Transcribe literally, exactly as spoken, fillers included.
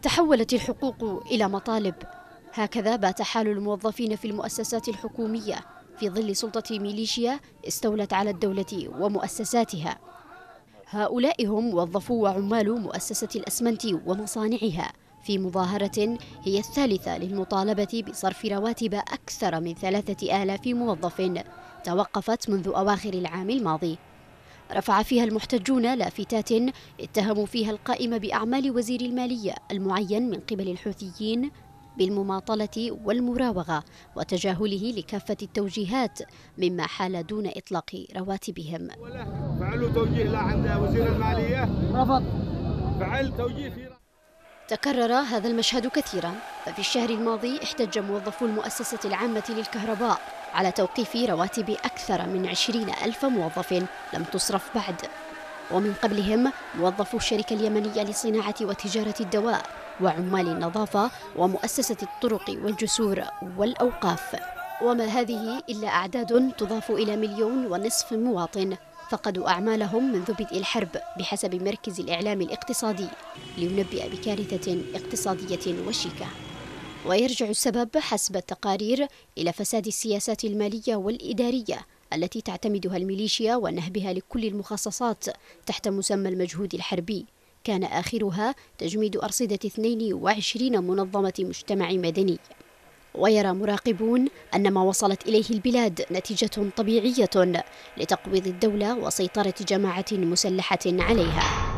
تحولت الحقوق إلى مطالب. هكذا بات حال الموظفين في المؤسسات الحكومية في ظل سلطة ميليشيا استولت على الدولة ومؤسساتها. هؤلاء هم موظفو وعمال مؤسسة الأسمنت ومصانعها في مظاهرة هي الثالثة للمطالبة بصرف رواتب أكثر من ثلاثة آلاف موظف توقفت منذ أواخر العام الماضي. رفع فيها المحتجون لافتات اتهموا فيها القائم بأعمال وزير المالية المعين من قبل الحوثيين بالمماطلة والمراوغة وتجاهله لكافة التوجيهات، مما حال دون إطلاق رواتبهم. فعلوا توجيه لا عند وزير المالية رفض فعل توجيه في. تكرر هذا المشهد كثيرا، ففي الشهر الماضي احتج موظفو المؤسسة العامة للكهرباء على توقيف رواتب أكثر من عشرين ألف موظف لم تصرف بعد، ومن قبلهم موظفو الشركة اليمنية لصناعة وتجارة الدواء وعمال النظافة ومؤسسة الطرق والجسور والأوقاف. وما هذه إلا أعداد تضاف إلى مليون ونصف مواطن فقدوا أعمالهم منذ بدء الحرب بحسب مركز الإعلام الاقتصادي لينبئ بكارثة اقتصادية وشيكة. ويرجع السبب حسب التقارير إلى فساد السياسات المالية والإدارية التي تعتمدها الميليشيا ونهبها لكل المخصصات تحت مسمى المجهود الحربي، كان آخرها تجميد أرصدة اثنين وعشرين منظمة مجتمع مدني. ويرى مراقبون أن ما وصلت إليه البلاد نتيجة طبيعية لتقويض الدولة وسيطرة جماعة مسلحة عليها.